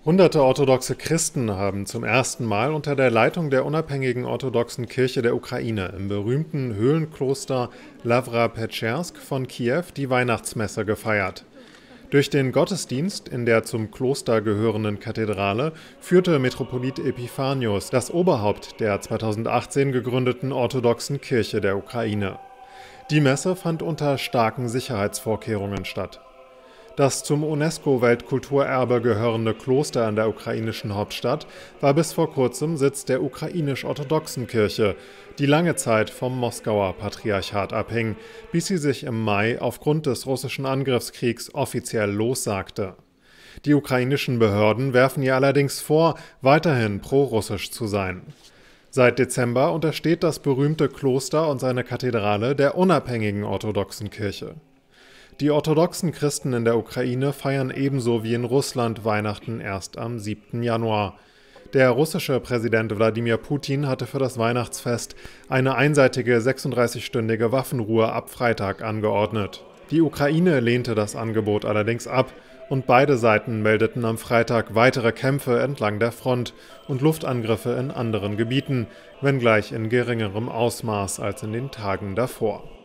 Hunderte orthodoxe Christen haben zum ersten Mal unter der Leitung der unabhängigen orthodoxen Kirche der Ukraine im berühmten Höhlenkloster Lawra-Petschersk von Kiew die Weihnachtsmesse gefeiert. Durch den Gottesdienst in der zum Kloster gehörenden Kathedrale führte Metropolit Epiphanius, das Oberhaupt der 2018 gegründeten orthodoxen Kirche der Ukraine. Die Messe fand unter starken Sicherheitsvorkehrungen statt. Das zum UNESCO-Weltkulturerbe gehörende Kloster in der ukrainischen Hauptstadt war bis vor kurzem Sitz der ukrainisch-orthodoxen Kirche, die lange Zeit vom Moskauer Patriarchat abhing, bis sie sich im Mai aufgrund des russischen Angriffskriegs offiziell lossagte. Die ukrainischen Behörden werfen ihr allerdings vor, weiterhin prorussisch zu sein. Seit Dezember untersteht das berühmte Kloster und seine Kathedrale der unabhängigen orthodoxen Kirche. Die orthodoxen Christen in der Ukraine feiern ebenso wie in Russland Weihnachten erst am 7. Januar. Der russische Präsident Wladimir Putin hatte für das Weihnachtsfest eine einseitige 36-stündige Waffenruhe ab Freitag angeordnet. Die Ukraine lehnte das Angebot allerdings ab und beide Seiten meldeten am Freitag weitere Kämpfe entlang der Front und Luftangriffe in anderen Gebieten, wenngleich in geringerem Ausmaß als in den Tagen davor.